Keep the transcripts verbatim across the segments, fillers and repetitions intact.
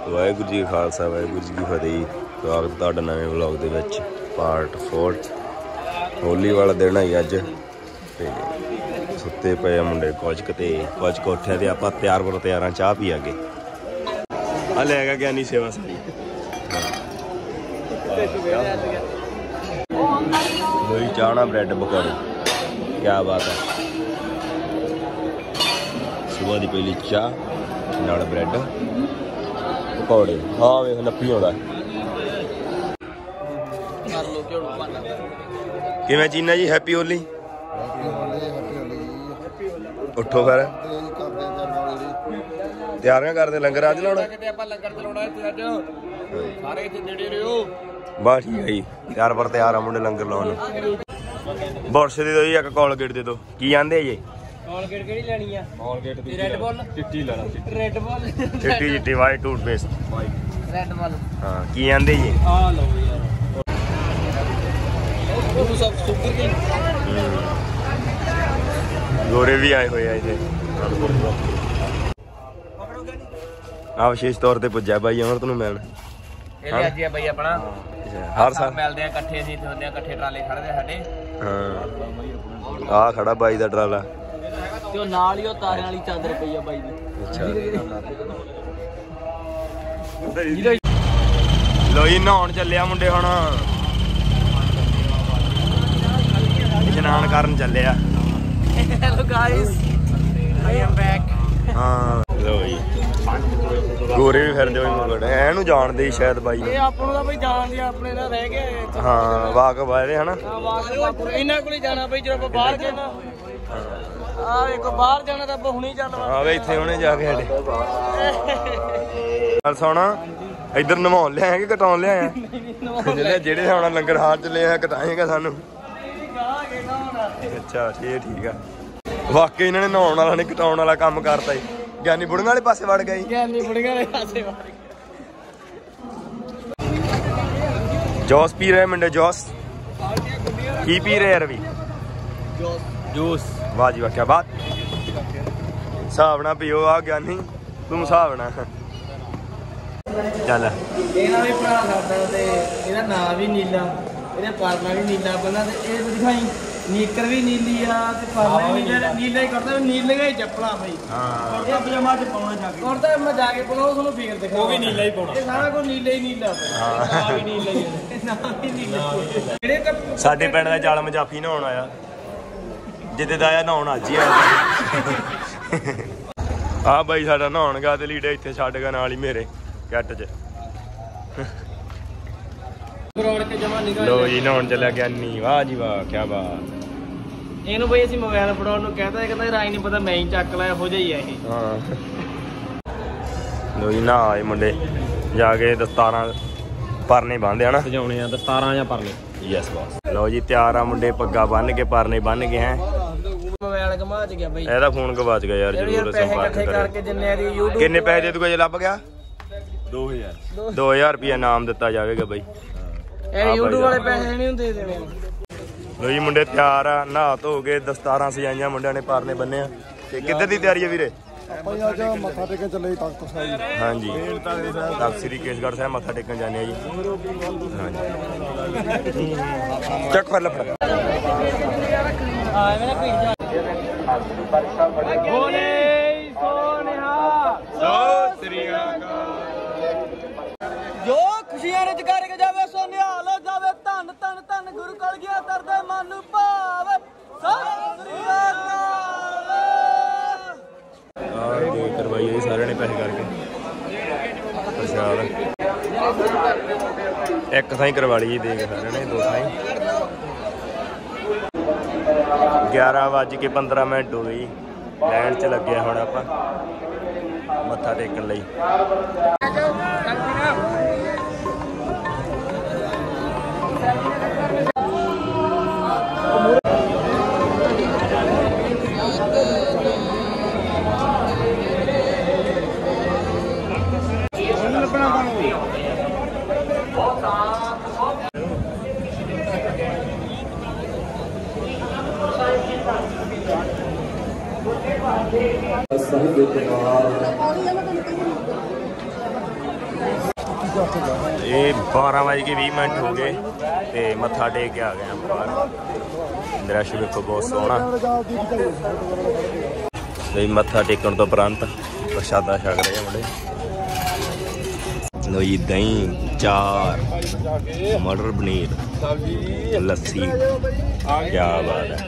वाहेगुरू जी का खालसा वाहेगुरू जी की फतेह। स्वागत तुहाडा नवे व्लॉग दे विच पार्ट फोर। होली वाला दिन है अज ते सुत्ते पे मुंडे कुछ ते कुछ कोठिया ते आपां तैयार पर तैयार चाह पी अगे हले है ज्ञानी सेवा सारी लोई चाहना ब्रेड पकौड़े क्या बात है। सुबह की पहली चाह नाल ब्रेड पकौड़े हाँ वेख नप्पी आउंदा किवें चीना जी। हैप्पी होली उठो फिर तैयारियां करदे लंगर अज लाउणा बस ठीक है जी तैयार पर तैयार आ मुंडे लंगर लाउण। बुरश दे दो जी एक कोलगेट दे दो की आंदे जी कोलगेट केड़ी लेनी है कोलगेट दी रेड बॉल चिट्टी लेना रेड बॉल चिट्टी चिट्टी वाइट टूथपेस्ट रेड बॉल हां की आंदे जी आ लो यार वो सब शुगर के गोरे भी आए हुए इथे आ विशेष तौर ते पुज्जा भाई अमरत नूं मिलण ਇਹ ਅੱਜ ਆ ਬਈ ਆਪਣਾ ਹਰ ਸਾਲ ਮਿਲਦੇ ਆ ਇਕੱਠੇ ਅਸੀਂ ਇੱਥੇ ਹੁੰਦੇ ਆ ਇਕੱਠੇ ਟਰਾਲੇ ਖੜਦੇ ਆ ਸਾਡੇ ਹਾਂ ਆ ਖੜਾ ਬਾਈ ਦਾ ਟਰਾਲਾ ਤੇ ਉਹ ਨਾਲ ਹੀ ਉਹ ਤਾਰਿਆਂ ਵਾਲੀ ਚਾਦਰ ਪਈ ਆ ਬਾਈ ਦੀ ਅੱਛਾ ਲੋ ਜੀ ਨਹਾਉਣ ਚੱਲਿਆ ਮੁੰਡੇ ਹੁਣ ਇਸ਼ਨਾਨ ਕਰਨ ਚੱਲੇ ਆ। Hello guys I am back ਹਾਂ ਲੋ ਜੀ गोरे भी फिरदे होए मगड़ एनू जानदे शायद बाई ये आपनू दा भाई जानदे अपने नाल रह गए हां वाकफ आए है ना हां वाकफ इन्हां कोल ही जाना भाई जब बाहर गए ना आ एक बाहर जाना तां हुणे ही चल हां वे इत्थे हुणे जाके हटे चल सोना इधर नवाउण ले आए कि कटाउण ले आए जेड़े जेड़े होना लंगर हार च ले आए कटाएगा सानू अच्छा ठीक ठीक है वाकई इन्हां ने नहाउण वाला नहीं कटाउण वाला काम करता ही ज्ञानी बुढ़िया वाले पासे वड़ गई ज्ञानी बुढ़िया वाले पासे वड़ गई। जूस पी रहे मुंडे जूस की पी रहे यार भी जूस वाह जी वाह क्या बात हिसाब ना पियो आ ज्ञानी तू हिसाब ना चल ਇਹਦਾ ਵੀ ਭਰਾ ਸਾਡਾ ਤੇ ਇਹਦਾ ਨਾਮ ਵੀ ਨੀਲਾ ਇਹਦੇ ਪਰਨਾ ਵੀ ਨੀਲਾ ਪਹਿਲਾਂ ਤੇ ਇਹ ਦਿਖਾਈ ਨੀਕਰ ਵੀ ਨੀਲੀ ਆ ਤੇ ਪਰਨਾ ਵੀ ਨੀਲਾ ਨੀਲਾ ਹੀ ਕਰਦਾ ਨੀਲੇ ਹੀ ਚੱਪਲਾਂ ਬਈ ਹਾਂ ਇਹ ਪਜਾਮਾ ਚ ਪਾਉਣਾ ਜਾ ਕੇ ਕਰਦਾ ਮੈਂ ਜਾ ਕੇ ਪਾਉਣਾ ਤੁਹਾਨੂੰ ਫੇਰ ਦਿਖਾ ਉਹ ਵੀ ਨੀਲਾ ਹੀ ਪਾਉਣਾ ਇਹ ਸਾਰਾ ਕੁਝ ਨੀਲਾ ਹੀ ਨੀਲਾ ਹਾਂ ਨਾਮ ਵੀ ਨੀਲਾ ਹੀ ਨਾਮ ਵੀ ਨੀਲਾ ਜਿਹੜੇ ਸਾਡੇ ਪਿੰਡ ਦਾ ਜਾਲ ਮਜਾਫੀ ਨਹਾਉਣ ਆਇਆ ਜਿੱਦੇ ਦਾ ਆਇਆ ਨਹਾਉਣ ਅੱਜ ਹੀ ਆਇਆ ਆ ਬਾਈ ਸਾਡਾ ਨਹਾਉਣ ਗਿਆ ਤੇ ਲੀੜੇ ਇੱਥੇ ਛੱਡ ਗਿਆ ਨਾਲ ਹੀ ਮੇਰੇ ਕੱਟ ਚ लो जी नहाउण चलिया ज्ञानी वाह जी वाह क्या बात ਇਹਨੂੰ ਬਈ ਅਸੀਂ ਮੋਬਾਈਲ ਫੜਾਉਣ ਨੂੰ ਕਹਿੰਦਾ ਕਹਿੰਦਾ ਰਾਈ ਨਹੀਂ ਪਤਾ ਮੈਂ ਹੀ ਚੱਕ ਲਿਆ ਇਹੋ ਜਿਹਾ ਹੀ ਆ ਇਹ ਹਾਂ ਲੋ ਜੀ ਨਾ ਆਏ ਮੁੰਡੇ ਜਾ ਕੇ ਦਸਤਾਰਾਂ ਪਰਨੇ ਬੰਨ੍ਹਦੇ ਹਨਾ ਸਜਾਉਣੇ ਆ ਦਸਤਾਰਾਂ ਜਾਂ ਪਰਨੇ ਯੈਸ ਬਾਸ। ਲੋ ਜੀ ਤਿਆਰ ਆ ਮੁੰਡੇ ਪੱਗਾ ਬੰਨ ਕੇ ਪਰਨੇ ਬੰਨ ਕੇ ਹੈ ਮੋਬਾਈਲ ਗਵਾਚ ਗਿਆ ਬਈ ਇਹਦਾ ਫੋਨ ਗਵਾਚ ਗਿਆ ਯਾਰ ਜਰੂਰ ਸੰਪਰਕ ਕਰਕੇ ਜਿੰਨੇ ਦੀ YouTube ਕਿੰਨੇ ਪੈਸੇ ਦੇ ਦੂਗਾ ਜੇ ਲੱਭ ਗਿਆ दो हज़ार दो हज़ार रुपया नाम दिता जाएगा भाई यूट्यूब वाले पैसे नहीं दे देने। लो जी मुंडे तैयार आ नहा धो के दस्तारां सजाइयां मुंडिया ने पारने बन्ने किधर दी तैयारी है वीरे मत्था टेकन चले हाँ जी तख्त श्री केसगढ़ साहब मत्था टेकन जाने जी हाँ जी चक फड़ लफड़ा जो खुशियां ने जगारे के जावे सो निहाल हो जावे धन धन धन गुरु कल गया तरदे मन नू भावे सत श्री अकाल आ दे करवाई ये सारे ने पैसे करके प्रसाद एक थाई करवा ली दे के सारे ने दो थाई ग्यारह बज के पंद्रह मिनट हो गई लाइन च लगे हुण आपां मत्था टेकन लई ये बारह बज के भी मिनट हो गए तो मत्था टेक के आ गए बाहर। दृश्य देखो बहुत सोहना। मत्था टेकन तो उपरंत प्रशादा छक रहे हैं मुंडे। लो जी दही, चार, मटर पनीर, लस्सी, क्या बात है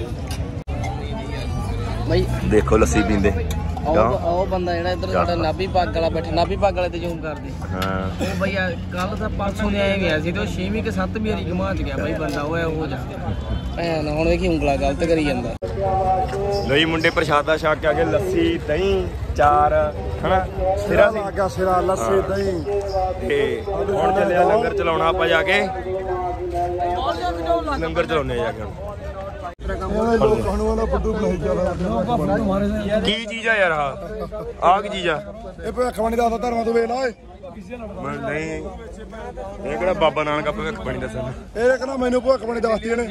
भाई। देखो लस्सी पींदे ਉਹ ਬੰਦਾ ਜਿਹੜਾ ਇੱਧਰ ਸਾਡਾ ਨਾਭੀ ਪੱਗ ਵਾਲਾ ਬੈਠਾ, ਨਾਭੀ ਪੱਗ ਵਾਲੇ ਤੇ ਜ਼ੂਮ ਕਰਦੇ। ਹਾਂ ਉਹ ਬਈ ਕੱਲ ਤਾਂ ਪਰਸੋਂ ਨੇ ਆਏ ਗਿਆ ਸੀ ਤੇ ਉਹ ਛੇਵੀਂ ਕਿ ਸੱਤਵੀਂ ਵਾਰੀ ਘੁਮਾ ਚ ਗਿਆ ਬਈ ਬੰਦਾ। ਉਹ ਉਹ ਜਾ ਭੈਣ ਹੁਣ ਵੇਖੀ ਉਂਗਲਾ ਗਲਤ ਕਰੀ ਜਾਂਦਾ। ਲੋ ਜੀ ਮੁੰਡੇ ਪ੍ਰਸ਼ਾਦਾ ਛਕ ਕੇ ਆ ਗਏ। ਲੱਸੀ, ਦਹੀਂ, ਚਾਰ ਹਨਾ ਸਿਰਾ ਸੀ ਗਿਆ, ਸਿਰਾ ਲੱਸੀ ਦਹੀਂ ਤੇ ਹੁਣ ਚੱਲਿਆ ਲੰਗਰ ਚਲਾਉਣਾ ਆਪਾਂ ਜਾ ਕੇ। ਲੰਗਰ ਚਲਾਉਣੇ ਜਾ ਕੇ ਹੁਣ। ਕੀ ਚੀਜ਼ ਆ ਯਾਰ ਆ ਆ ਕੀ ਚੀਜ਼ ਆ? ਇਹ ਭਵਿੱਖਬਾਣੀ ਦੱਸਦਾ ਧਰਮਾਂ ਤੋਂ ਵੇਖ ਲਾ ਓਏ। ਨਹੀਂ ਇਹ ਕਿਹੜਾ ਬਾਬਾ ਨਾਨਕ ਭਵਿੱਖਬਾਣੀ ਦੱਸਣਾ। ਇਹ ਕਹਿੰਦਾ ਮੈਨੂੰ ਭਵਿੱਖਬਾਣੀ ਦੱਸਦੀ ਇਹਨੇ।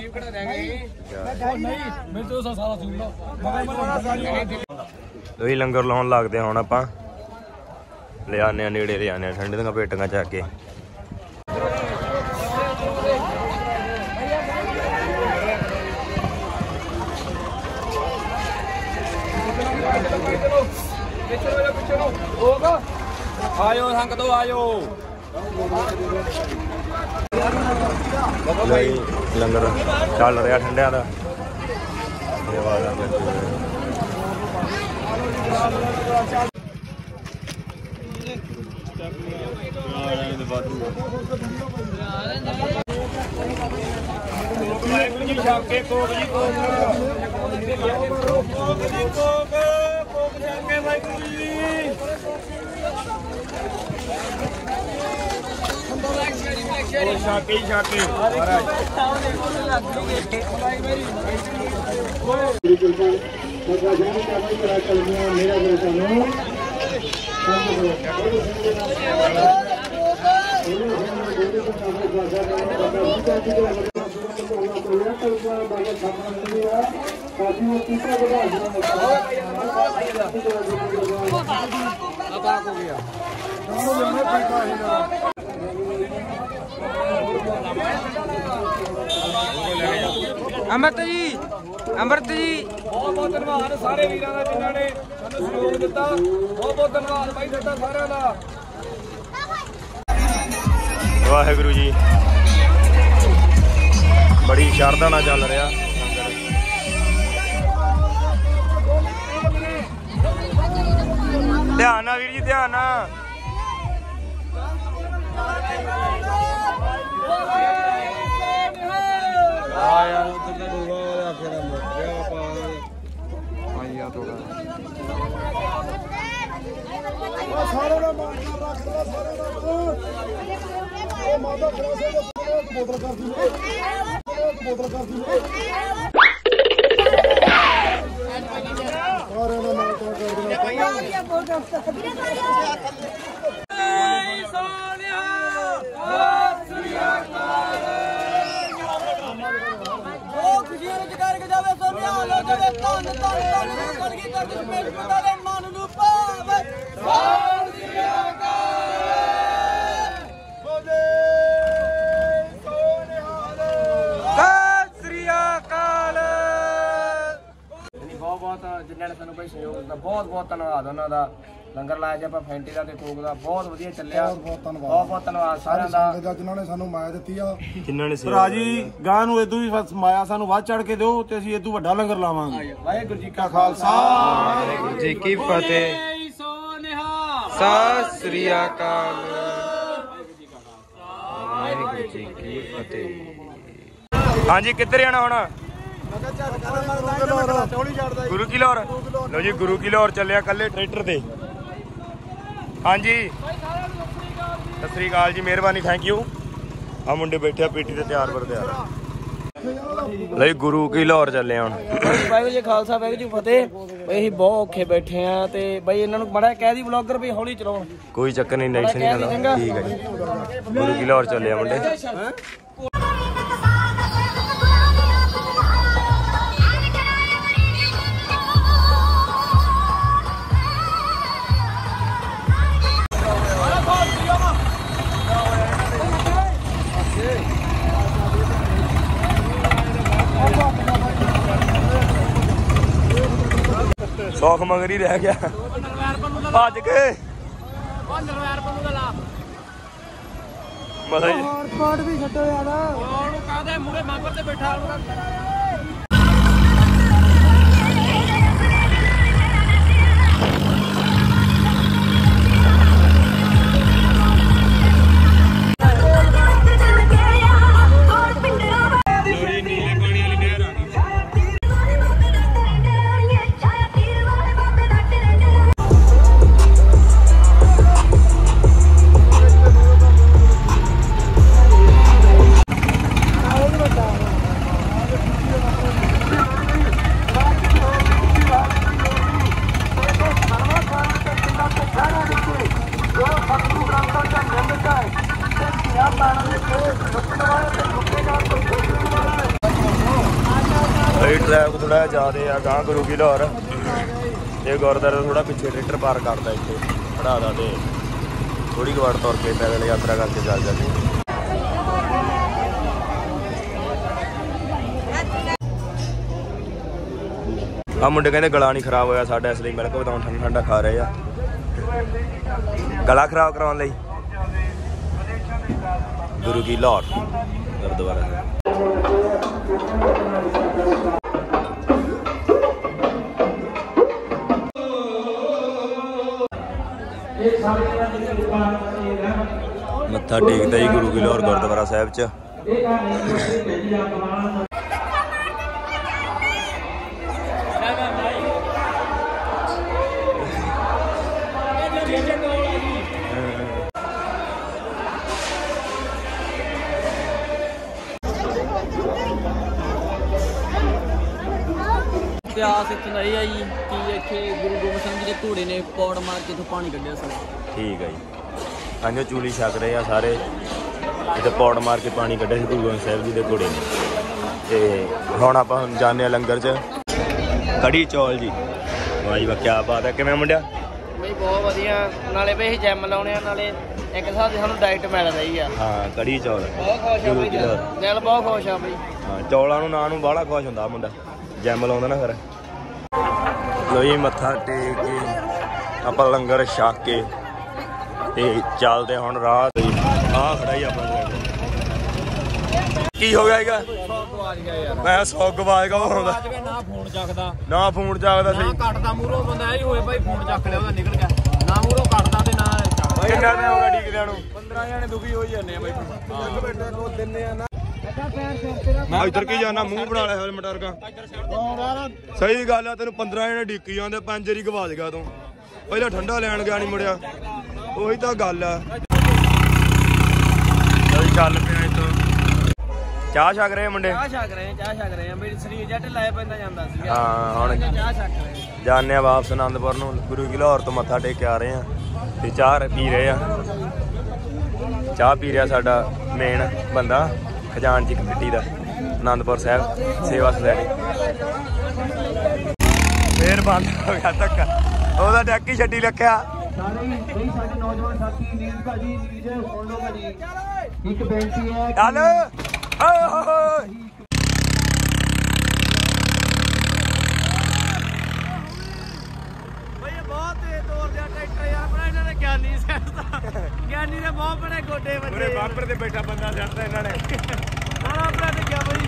ਤੁਸੀਂ ਲੰਗਰ ਲਾਉਣ ਲੱਗਦੇ ਹੁਣ ਆਪਾਂ ਲਿਆਨੇ ਆ ਨੇੜੇ ਲਿਆਨੇ ਆ ਠੰਡੇ ਦੀਆਂ ਪੇਟੀਆਂ ਚੱਕ ਕੇ। आयो संगत आयो लंगर चल रहा ठंडिया का। शाके शाके अमृत जी अमृत जी बहुत बहुत धन्यवाद सारे वीरां दा जिन्हां ने सानू सहयोग दिता। बहुत बहुत धन्यवाद भाई साडा सारिਆਂ ਦਾ। वाहिगुरु जी बड़ी श्रद्धा नाल चल रहा। ध्यान ना वीर जी ध्यान ना। जिन्होंने सानू भाई सहयोग दिता बहुत बहुत धन्यवाद उन्हों का। लंगर लाया जी आप फैंटी का कोक का बहुत वधिया चलिया। बहुत बहुत धन्यवाद सारिਆਂ ਦਾ जिन्होंने सानू माया दी आ। जिन्होंने भरा जी गां नूं इदों भी माया सानू वध चढ़ के दिओ ते असीं इदों वड्डा लंगर लावांगे। वाहिगुरू जी का खालसा वाहिगुरू जी की फतेह। सत श्री अकाल। वाहिगुरू जी की फतेह। हां जी किधर जाना हुण? गुरु की लाहौर। लो जी गुरु की लाहौर चलिया कल्ले ट्रैक्टर ते। हाँ जी सत श्री अकाल जी मेहरबानी थैंक यू। आ मुंडे बैठे पेटी ते तैयार पर तैयार। लो जी गुरु की लाहौर चले हुण। वाहिगुरू जी खालसा वाहिगुरू जी फतेह। बई असीं बहुत औखे बैठे हैं ते बई इन्हां नूं बड़ा कह दी ब्लॉगर भी हौली चलाओ। कोई चक्कर नहीं नेक्स्ट नहीं करना ठीक है जी। गुरु की लाहौर चले मुंडे। ਸੌਖ ਮਗਰ ਹੀ ਰਹਿ ਗਿਆ ਭੱਜ ਕੇ ਮਸਾ ਹੀ ਸਪਾਟ ਵੀ ਛੱਡੋ ਯਾਰ ਉਹਨੂੰ ਕਾਹਦੇ ਮੂਰੇ ਮੰਬਰ ਤੇ ਬੈਠਾ ट्रैक थोड़ा ज्यादा आ गां गुरु की लाहौर ये गुरुद्वारा थोड़ा पिछे ट्रैक्टर पार करता इतने पढ़ा दा तो थोड़ी वार तौर के पैदल यात्रा करके चल जाते आ मुंडे कहते गला नहीं खराब होया साडा इसलिए मिल्क बदाम ठंडा ठंडा खा रहे हैं गला खराब करवाने गुरु की लाहौर गुरुद्वारा मत्था टेकता ही गुरु की लाहौर गुरुद्वारा साहब च इतिहास इतना ही है जी कि इतने गुरु गोबिंद सिंह जी के घोड़े ने पौड़ मार के इतों पानी कढ़िया सी ठीक है जी हाँ चूली छक रहे हैं सारे इतने पौड़ मार के पानी कढ़िया गुरु गोबिंद साहब जी के घोड़े ने तो हम आप जाने लंगर च कड़ी चौल जी वाह जी वाह क्या बात है किवें मुंडिया बई बहुत वधिया नाले बई जिम लाउने नाले एक हिसाब से सानू डाइट मिल रही है हाँ कड़ी चौल बहुत खुश है बई दिल बहुत खुश है बई हाँ चौलों नूं नां नूं बाहला खुश हुंदा मुंडा जैम लाउंदा ना फिर लो जी मत्था टेक के आपां लंगर छक के ते चलदे हुण राह ते आ खड़ा ही अपना की हो गया मैं सौ गवाज गा ना फोन चकदा ना फोन चकदा सही कटदा मूरों बंदा ही होए भाई फोन चक लिया ओदा निकल गया ना मूरों कटदा ते ना किन्ना दिन हो गया ढीकदियां नूं पंद्रह जने दुखी हो जाने भाई दो दिने ना मैं इधर की जाना मुंह बना लिया हेलमेट वर्गा सही गल है तेन पंद्रह जने डिक्की आते पंज वारी गवाज गया तू पहले ठंडा लैन गया नहीं मुड़िया ਉਹੀ ਤਾਂ ਗੱਲ ਆ ਚੱਲ ਪਿਆ ਇੱਥੋਂ ਚਾਹ ਛਕ ਰਹੇ ਮੁੰਡੇ ਚਾਹ ਛਕ ਰਹੇ ਚਾਹ ਛਕ ਰਹੇ ਮੇਰੀ ਸਰੀਰ ਜੱਟ ਲਾਇਆ ਪੈਂਦਾ ਜਾਂਦਾ ਸੀ ਹਾਂ ਹੁਣ ਚਾਹ ਛਕ ਰਹੇ ਜਾਣੇ ਆ ਵਾਪਸ ਆਨੰਦਪੁਰ ਨੂੰ ਗੁਰੂ ਕੀ ਲਾਹੌਰ ਤੋਂ ਮੱਥਾ ਟੇਕ ਕੇ ਆ ਰਹੇ ਆ ਤੇ ਚਾਹ ਪੀ ਰਹੇ ਆ ਚਾਹ ਪੀ ਰਿਹਾ ਸਾਡਾ ਮੇਨ ਬੰਦਾ ਖਜ਼ਾਨਚੀ ਕਮੇਟੀ ਦਾ ਆਨੰਦਪੁਰ ਸਾਹਿਬ ਸੇਵਾ ਸੁਸਾਇਟੀ ਫੇਰ ਬੰਦ ਹੋ ਗਿਆ ਧੱਕਾ ਉਹਦਾ ਡੈਕ ਹੀ ਛੱਡੀ ਰੱਖਿਆ ਸਾਰੇ ਬਈ ਸਾਡੇ ਨੌਜਵਾਨ ਸਾਥੀ ਨੀਲ ਭਾਜੀ ਨੀਲ ਸੁਣ ਲਓ ਭਾਜੀ ਇੱਕ ਬੇਨਤੀ ਹੈ ਚੱਲ ਓਏ ਹੋਏ ਬਈ ਬਹੁਤ ਤੇਜ਼ ਦੌੜ ਦਿਆ ਟਰੈਕਟਰ ਯਾਰ ਬੜਾ ਇਹਨਾਂ ਨੇ ਗਿਆਨੀ ਸੈੱਟਦਾ ਗਿਆਨੀ ਦੇ ਬਹੁਤ ਬੜੇ ਗੋਡੇ ਵੱਜੇ ਪੂਰੇ ਬਾਂਪਰ ਤੇ ਬੈਠਾ ਬੰਦਾ ਸੈੱਟਦਾ ਇਹਨਾਂ ਨੇ ਸਾਰਾ ਆਪਣਾ ਤੇ ਗਿਆ ਬਈ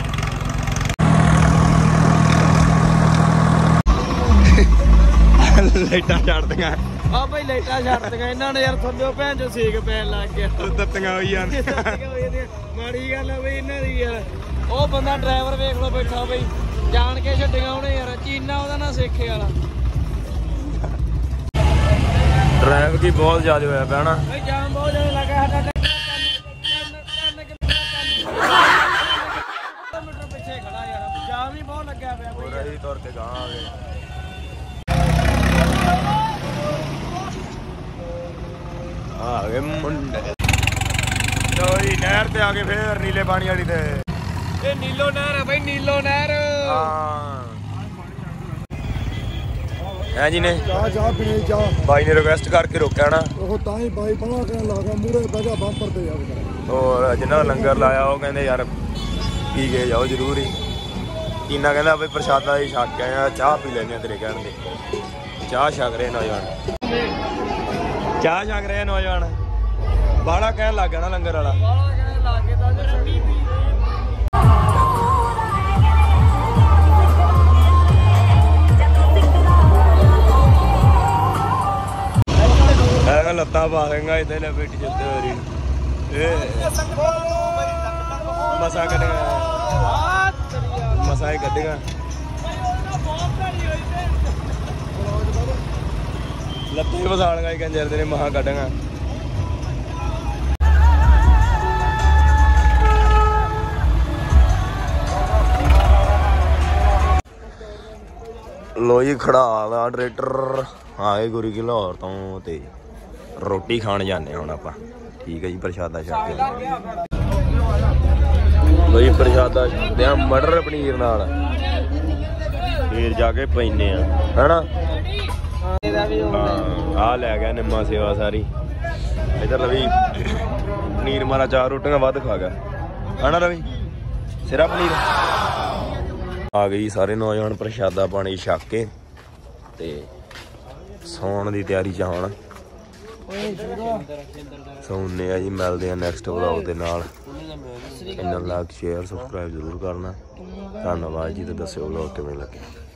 ਲਾਈਟਾਂ ਛੱਡਦੀਆਂ ਆ ਬਈ ਲਾਈਟਾਂ ਛੱਡਦੀਆਂ ਇਹਨਾਂ ਨੇ ਯਾਰ ਥੱਲੇ ਭੈਣ ਜੋ ਸੇਕ ਪੈਣ ਲੱਗ ਗਿਆ ਦਿੱਤੀਆਂ ਹੋਈ ਯਾਰ ਮਾੜੀ ਗੱਲ ਆ ਬਈ ਇਹਨਾਂ ਦੀ ਯਾਰ ਉਹ ਬੰਦਾ ਡਰਾਈਵਰ ਵੇਖ ਲਓ ਬੈਠਾ ਬਈ ਜਾਣ ਕੇ ਛੱਡੀਆਂ ਉਹਨੇ ਯਾਰ ਚੀਨਾ ਉਹਦਾ ਨਾ ਸੇਖੇ ਵਾਲਾ ਡਰਾਈਵ ਕੀ ਬਹੁਤ ਜ਼ਿਆਦਾ ਹੋਇਆ ਪਿਆ ਨਾ ਬਈ ਜਾਮ ਬਹੁਤ ਜ਼ਿਆਦਾ ਲੱਗਾ ਸਾਡਾ ਕਿਲੋਮੀਟਰ ਪਿੱਛੇ ਖੜਾ ਯਾਰ ਜਾਮ ਹੀ ਬਹੁਤ ਲੱਗਿਆ ਪਿਆ ਬਈ ਰਹੀ ਤੌਰ ਤੇ ਗਾਂ ਆ ਗਏ ਆ ਗਏ ਮੁੰਡੇ ਲੋ ਜੀ ਨਹਿਰ ਤੇ ਆ ਗਏ ਫੇਰ ਨੀਲੇ ਪਾਣੀ ਵਾਲੀ ਤੇ ਇਹ ਨੀਲੋ ਨਹਿਰ ਹੈ ਬਈ ਨੀਲੋ ਨਹਿਰ ਹਾਂ ਹੈ ਜੀ ਨੇ ਚਾਹ ਚਾਹ ਪੀਣੀ ਚਾਹ ਬਾਈ ਨੇ ਰਿਕਵੈਸਟ ਕਰਕੇ ਰੋਕਿਆ ਨਾ ਉਹ ਤਾਂ ਹੀ ਬਾਈ ਬਾਹਰ ਕਰਨ ਲੱਗਾ ਮੂਰੇ ਬਗਾ ਬੰਪਰ ਤੇ ਜਾਊਗਾ ਹੋਰ ਜਿਨ੍ਹਾਂ ਲੰਗਰ ਲਾਇਆ ਉਹ ਕਹਿੰਦੇ ਯਾਰ ਪੀ ਕੇ ਜਾਓ ਜ਼ਰੂਰ ਹੀ ਚੀਨਾ ਕਹਿੰਦਾ ਬਈ ਪ੍ਰਸ਼ਾਦਾ ਹੀ ਛਕ ਕੇ ਆਇਆ, ਚਾਹ ਪੀ ਲੈਂਦੇ ਆ ਤੇਰੇ ਕਹਿਣ ਦੇ। ਚਾਹ ਛਕ ਰਹੇ ਨੌਜਵਾਨ, ਚਾਹ ਛਕ ਰਹੇ ਨੌਜਵਾਨ। ਬਾਹਲਾ ਕਹਿਣ ਲੱਗ ਗਿਆ ਨਾ ਲੰਗਰ ਵਾਲਾ। ਐ ਲੱਤਾਂ ਪਾ ਦੇਂਗਾ ਇਦਾਂ ਨੇ ਬੇਟੀ ਚੱਲਦੇ ਹੋਰੀ ਮਸਾ ਕੱਢੇਗਾ, ਮਸਾ ਹੀ ਕੱਢੇਗਾ। ਲੱਤਾਂ ਹੀ ਵਸਾਲਗਾ ਹੀ ਕੰਜਰ ਤੇਰੇ ਮਹਾ ਕੱਢਾਂਗਾ। ਲੋ ਜੀ ਖੜਾ ਦਾ ਟਰੈਕਟਰ ਆ ਗਏ ਗੁਰੂ ਕੀ ਲਾਹੌਰ ਤੋਂ ਤੇ ਰੋਟੀ ਖਾਣ ਜਾਂਦੇ ਹੁਣ ਆਪਾਂ। ਠੀਕ ਹੈ ਜੀ, ਪ੍ਰਸ਼ਾਦਾ ਛਕ ਕੇ ਲੋ ਜੀ ਪ੍ਰਸ਼ਾਦਾ ਛਕਦੇ ਆ ਮਟਰ ਪਨੀਰ ਨਾਲ, ਫੇਰ ਜਾ ਕੇ ਪੈਨੇ ਆ ਹੈਨਾ। ਆ ਲੈ ਗਿਆ ਨਿੰਮਾ ਸੇਵਾ ਸਾਰੀ। ਇਧਰ ਰਵੀ ਪਨੀਰ ਮਾਰਾ ਚਾਰ ਰੋਟੀਆਂ ਵੱਧ ਖਾ ਗਿਆ ਹੈਨਾ ਰਵੀ, ਸਿਰਾ ਪਨੀਰ। ਆ ਗਈ ਸਾਰੇ ਨੌਜਵਾਨ ਪ੍ਰਸ਼ਾਦਾ ਪਾਣੀ ਛਕ ਕੇ ਤੇ ਸੌਣ ਦੀ ਤਿਆਰੀ ਚ ਹੁਣ ਸੌਣੇ ਆ ਜੀ। ਮਿਲਦੇ ਆ ਨੈਕਸਟ ਵਲੌਗ ਦੇ ਨਾਲ। ਚੈਨਲ ਲਾਈਕ ਸ਼ੇਅਰ ਸਬਸਕ੍ਰਾਈਬ ਜ਼ਰੂਰ ਕਰਨਾ। ਧੰਨਵਾਦ ਜੀ, ਤੇ ਦੱਸਿਓ ਵਲੌਗ ਕਿਵੇਂ ਲੱਗੇ।